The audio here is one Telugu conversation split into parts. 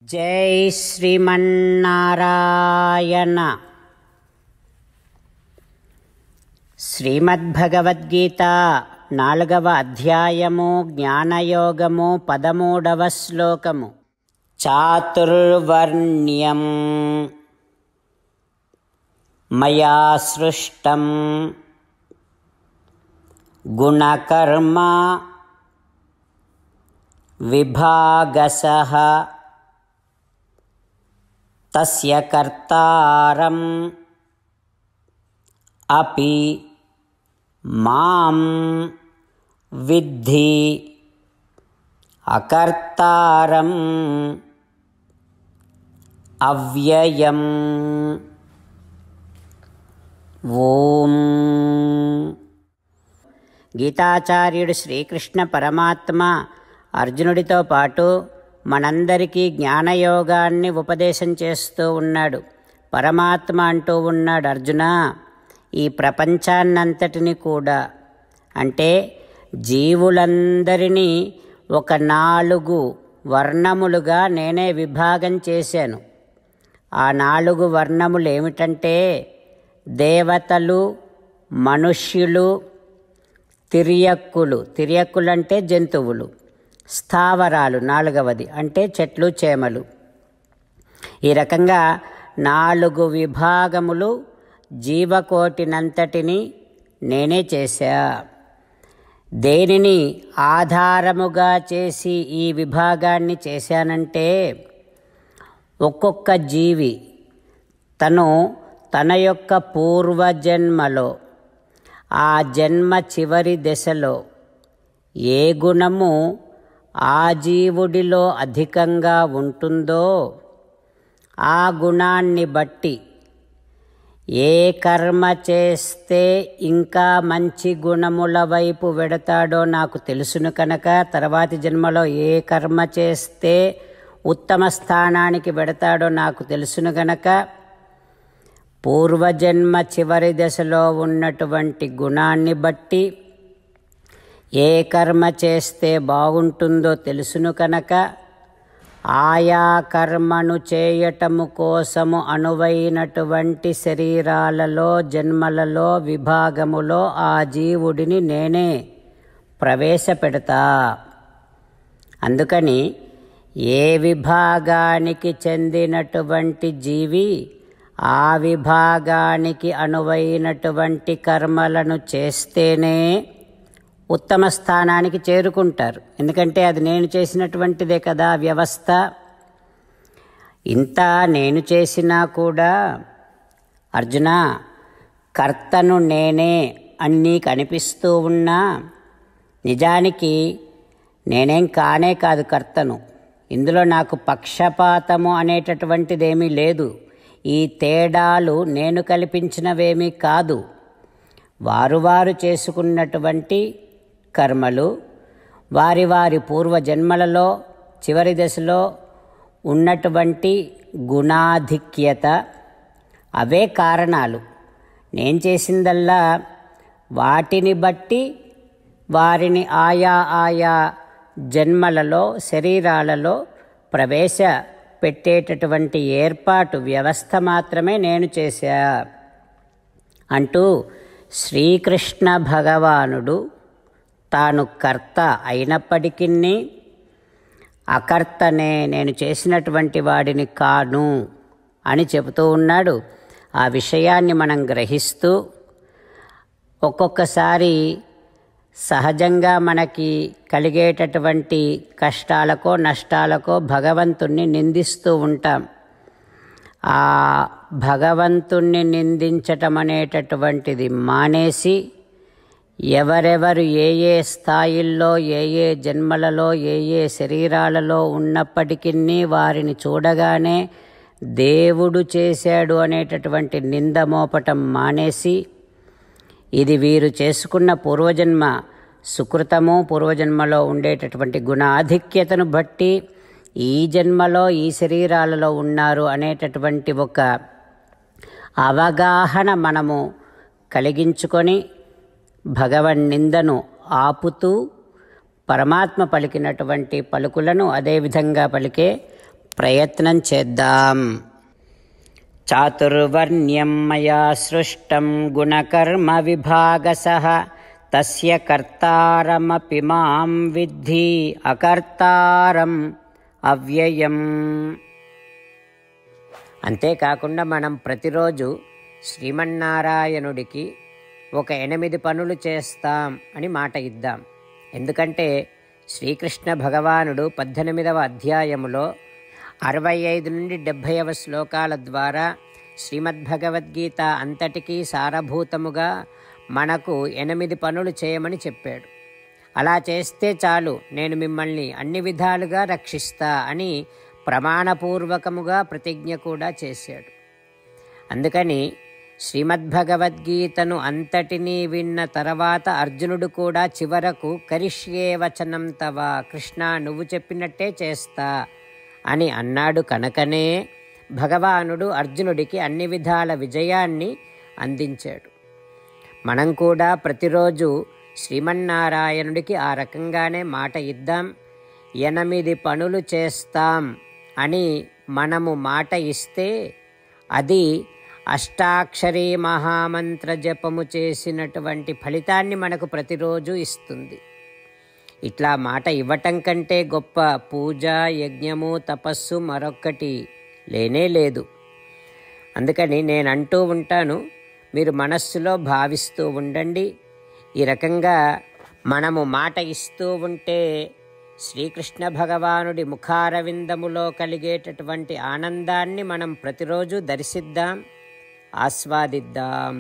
జై శ్రీమన్నారాయణ. శ్రీమద్భగవద్గీత 4వ అధ్యాయము జ్ఞానయోగము 13వ శ్లోకము. చాతుర్వర్ణ్యం మయా సృష్టం గుణకర్మ విభాగసః తస్య కర్తారం అపి మాం విద్ధి అకర్తారం అవ్యయం. ఓం. గీతాచార్యుడు శ్రీకృష్ణ పరమాత్మ అర్జునుడితో పాటు మనందరికీ జ్ఞానయోగాన్ని ఉపదేశం చేస్తూ ఉన్నాడు. పరమాత్మ అంటూ ఉన్నాడు, అర్జున, ఈ ప్రపంచాన్నంతటిని కూడా, అంటే జీవులందరినీ ఒక 4 వర్ణములుగా నేనే విభాగం చేశాను. ఆ 4 వర్ణములు ఏమిటంటే దేవతలు, మనుష్యులు, తిర్యక్కులు. తిర్యక్కులంటే జంతువులు. స్థావరాలు 4వది, అంటే చెట్లు చేమలు. ఈ రకంగా 4 విభాగములు జీవకోటినంతటిని నేనే చేశా. దేనిని ఆధారముగా చేసి ఈ విభాగాన్ని చేశానంటే ఒక్కొక్క జీవి తన యొక్క పూర్వజన్మలో, ఆ జన్మ చివరి దశలో ఏ గుణము ఆ జీవుడిలో అధికంగా ఉంటుందో ఆ గుణాన్ని బట్టి ఏ కర్మ చేస్తే ఇంకా మంచి గుణముల వైపు వెడతాడో నాకు తెలుసును కనుక, తర్వాతి జన్మలో ఏ కర్మ చేస్తే ఉత్తమ స్థానానికి వెడతాడో నాకు తెలుసును గనక, పూర్వజన్మ చివరి దశలో ఉన్నటువంటి గుణాన్ని బట్టి ఏ కర్మ చేస్తే బాగుంటుందో తెలుసును కనుక, ఆయా కర్మను చేయటము కోసము అనువైనటువంటి శరీరాలలో, జన్మలలో, విభాగములో ఆ జీవుడిని నేనే ప్రవేశపెడతా. అందుకని ఏ విభాగానికి చెందినటువంటి జీవి ఆ విభాగానికి అనువైనటువంటి కర్మలను చేస్తేనే ఉత్తమ స్థానానికి చేరుకుంటారు. ఎందుకంటే అది నేను చేసినటువంటిదే కదా వ్యవస్థ. ఇంత నేను చేసినా కూడా అర్జున, కర్తను నేనే అని నీకు అనిపిస్తూ ఉన్నా నిజానికి నేనేం కానే కాదు కర్తను. ఇందులో నాకు పక్షపాతము అనేటటువంటిదేమీ లేదు. ఈ తేడాలు నేను కల్పించినవేమీ కాదు. వారు చేసుకున్నటువంటి కర్మలు, వారి పూర్వజన్మలలో చివరి దశలో ఉన్నటువంటి గుణాధిక్యత, అవే కారణాలు. నేను చేసిందల్లా వాటిని బట్టి వారిని ఆయా జన్మలలో, శరీరాలలో ప్రవేశపెట్టేటటువంటి ఏర్పాటు, వ్యవస్థ మాత్రమే నేను చేశా అంటూ శ్రీకృష్ణ భగవానుడు తాను కర్త అయినప్పటికీ అకర్తనే, నేను చేసినటువంటి వాడిని కాను అని చెబుతూ ఉన్నాడు. ఆ విషయాన్ని మనం గ్రహిస్తూ ఒక్కొక్కసారి సహజంగా మనకి కలిగేటటువంటి కష్టాలకో నష్టాలకో భగవంతుణ్ణి నిందిస్తూ ఉంటాం. ఆ భగవంతుణ్ణి నిందించటం అనేటటువంటిది మానేసి, ఎవరెవరు ఏ స్థాయిల్లో, ఏ జన్మలలో, ఏ శరీరాలలో ఉన్నప్పటికీ వారిని చూడగానే దేవుడు చేశాడు అనేటటువంటి నింద మోపటం మానేసి, ఇది వీరు చేసుకున్న పూర్వజన్మ సుకృతము, పూర్వజన్మలో ఉండేటటువంటి గుణాధిక్యతను బట్టి ఈ జన్మలో ఈ శరీరాలలో ఉన్నారు అనేటటువంటి ఒక అవగాహన మనము కలిగించుకొని భగవన్నిందను ఆపుతూ పరమాత్మ పలికినటువంటి పలుకులను అదేవిధంగా పలికే ప్రయత్నం చేద్దాం. చాతుర్వర్ణ్యం మయా సృష్టం గుణకర్మ విభాగశః తస్య కర్తారమపి మాం విద్ధి అకర్తారం అవ్యయం. అంతేకాకుండా మనం ప్రతిరోజు శ్రీమన్నారాయణుడికి ఒక 8 పనులు చేస్తాం అని మాట ఇద్దాం. ఎందుకంటే శ్రీకృష్ణ భగవానుడు 18వ అధ్యాయములో 65 నుండి 70వ శ్లోకాల ద్వారా శ్రీమద్భగవద్గీత అంతటికీ సారభూతముగా మనకు 8 పనులు చేయమని చెప్పాడు. అలా చేస్తే చాలు, నేను మిమ్మల్ని అన్ని విధాలుగా రక్షిస్తా అని ప్రమాణపూర్వకముగా ప్రతిజ్ఞ కూడా చేశాడు. అందుకని శ్రీమద్భగవద్గీతను అంతటినీ విన్న తర్వాత అర్జునుడు కూడా చివరకు కరిష్యే వచనం తవ, కృష్ణ నువ్వు చెప్పినట్టే చేస్తా అని అన్నాడు. కనుకనే భగవానుడు అర్జునుడికి అన్ని విధాల విజయాన్ని అందించాడు. మనం కూడా ప్రతిరోజు శ్రీమన్నారాయణుడికి ఆ రకంగానే మాట ఇద్దాం. 8 పనులు చేస్తాం అని మనము మాట ఇస్తే అది అష్టాక్షరీ మహామంత్ర జపము చేసినటువంటి ఫలితాన్ని మనకు ప్రతిరోజు ఇస్తుంది. ఇట్లా మాట ఇవ్వటం కంటే గొప్ప పూజ, యజ్ఞము, తపస్సు మరొక్కటి లేనే లేదు. అందుకని నేను అంటూ ఉంటాను, మీరు మనస్సులో భావిస్తూ ఉండండి. ఈ రకంగా మనము మాట ఇస్తూ ఉంటే శ్రీకృష్ణ భగవానుడి ముఖారవిందములో కలిగేటటువంటి ఆనందాన్ని మనం ప్రతిరోజు దర్శిద్దాం, ఆస్వాదిద్దాం.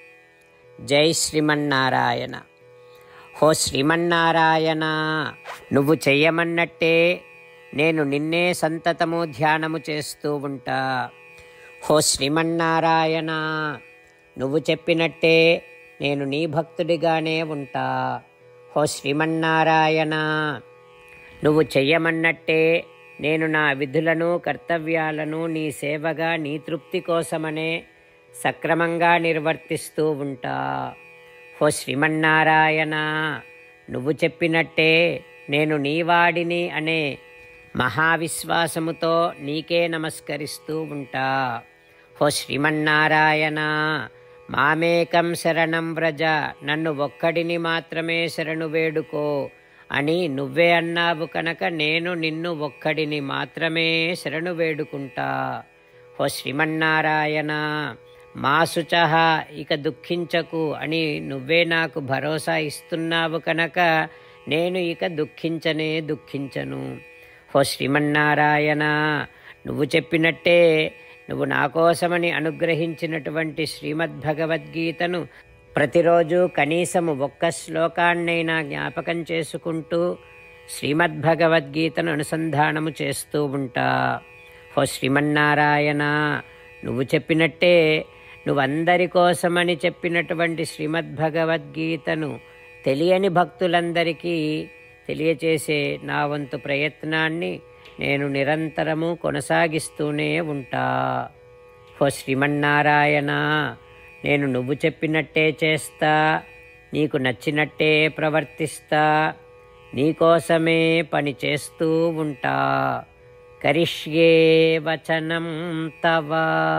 జై శ్రీమన్నారాయణ. హో శ్రీమన్నారాయణ, నువ్వు చెయ్యమన్నట్టే నేను నిన్నే సంతతము ధ్యానము చేస్తూ ఉంటా. హో శ్రీమన్నారాయణ, నువ్వు చెప్పినట్టే నేను నీ భక్తుడిగానే ఉంటా. హో శ్రీమన్నారాయణ, నువ్వు చెయ్యమన్నట్టే నేను నా విధులను, కర్తవ్యాలను నీ సేవగా, నీ తృప్తి కోసమనే సక్రమంగా నిర్వర్తిస్తూ ఉంటా. హో శ్రీమన్నారాయణ, నువ్వు చెప్పినట్టే నేను నీవాడిని అనే మహావిశ్వాసముతో నీకే నమస్కరిస్తూ ఉంటా. హో శ్రీమన్నారాయణ, మామేకం శరణం వ్రజ, నన్ను ఒక్కడిని మాత్రమే శరణు వేడుకో అని నువ్వే అన్నావు కనుక నేను నిన్ను ఒక్కడిని మాత్రమే శరణు వేడుకుంటా. హో శ్రీమన్నారాయణ, మా శుచః, ఇక దుఃఖించకు అని నువ్వే నాకు భరోసా ఇస్తున్నావు కనుక నేను ఇక దుఃఖించను. హో శ్రీమన్నారాయణ, నువ్వు చెప్పినట్టే నువ్వు నా కోసమని అనుగ్రహించినటువంటి శ్రీమద్భగవద్గీతను ప్రతిరోజు కనీసము 1 శ్లోకాన్నైనా జ్ఞాపకం చేసుకుంటూ శ్రీమద్భగవద్గీతను అనుసంధానము చేస్తూ ఉంటా. హో శ్రీమన్నారాయణ, నువ్వు చెప్పినట్టే నువ్వందరి కోసమని చెప్పినటువంటి శ్రీమద్భగవద్గీతను తెలియని భక్తులందరికీ తెలియచేసే నా వంతు ప్రయత్నాన్ని నేను నిరంతరము కొనసాగిస్తూనే ఉంటా. హో శ్రీమన్నారాయణ, నేను నువ్వు చెప్పినట్టే చేస్తా, నీకు నచ్చినట్టే ప్రవర్తిస్తా, నీకోసమే పని చేస్తూ ఉంటా. కరిష్యే వచనం తవ.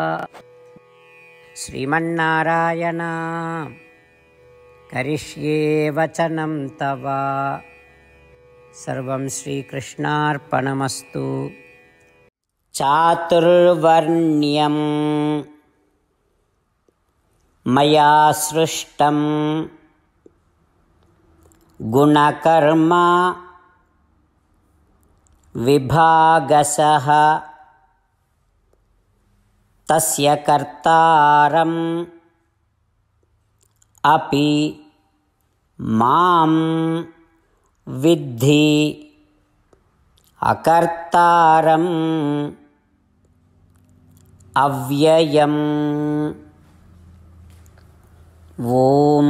శ్రీమన్నారాయణ, కరిష్యే వచనం తవ. సర్వం శ్రీకృష్ణార్పణమస్తు. చాతుర్వర్ణ్యం మయా సృష్టం గుణకర్మ విభాగశః తస్య కర్తారం అపి మాం విద్ధి అకర్తారం అవ్యయం. ఓం.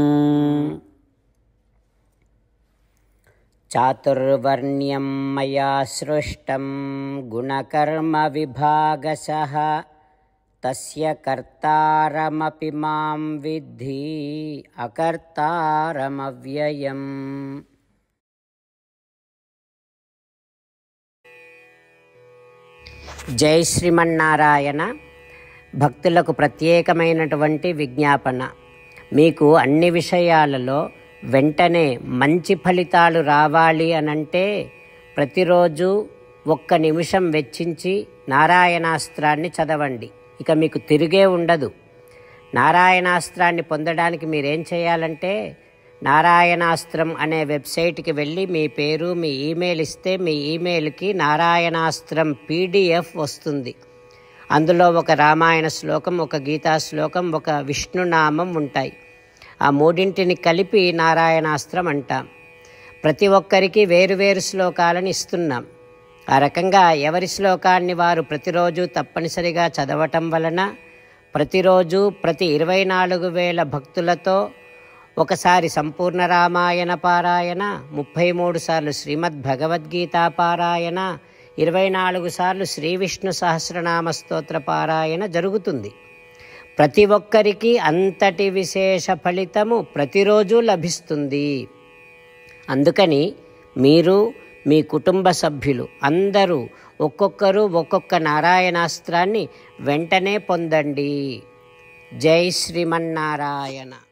చాతుర్వర్ణ్యం మయా సృష్టం గుణకర్మ విభాగశః తస్య కర్తారమపి మాం విద్ధి అకర్తారమవ్యయం. జై శ్రీమన్నారాయణ. భక్తులకు ప్రత్యేకమైనటువంటి విజ్ఞాపన. మీకు అన్ని విషయాలలో వెంటనే మంచి ఫలితాలు రావాలి అనంటే ప్రతిరోజు 1 నిమిషం వెచ్చించి నారాయణాస్త్రాన్ని చదవండి. ఇక మీకు తిరిగే ఉండదు. నారాయణాస్త్రాన్ని పొందడానికి మీరేం చేయాలంటే నారాయణాస్త్రం అనే వెబ్సైట్కి వెళ్ళి మీ పేరు, మీ ఈమెయిల్ ఇస్తే మీ ఈమెయిల్కి నారాయణాస్త్రం PDF వస్తుంది. అందులో ఒక రామాయణ శ్లోకం, ఒక గీతా శ్లోకం, ఒక విష్ణునామం ఉంటాయి. ఆ మూడింటిని కలిపి నారాయణాస్త్రం అంటాం. ప్రతి ఒక్కరికి వేరువేరు శ్లోకాలను ఇస్తున్నాం. ఆ రకంగా ఎవరి శ్లోకాన్ని వారు ప్రతిరోజు తప్పనిసరిగా చదవటం వలన ప్రతిరోజు ప్రతి 24,000 భక్తులతో ఒకసారి సంపూర్ణ రామాయణ పారాయణ, 33 సార్లు శ్రీమద్ భగవద్గీత పారాయణ, 24 సార్లు శ్రీ విష్ణు సహస్రనామ స్తోత్ర పారాయణ జరుగుతుంది. ప్రతి ఒక్కరికి అంతటి విశేష ఫలితము ప్రతిరోజు లభిస్తుంది. అందుకని మీరు, మీ కుటుంబ సభ్యులు అందరూ ఒక్కొక్కరు ఒక్కొక్క నారాయణాస్త్రాన్ని వెంటనే పొందండి. జై శ్రీమన్నారాయణ.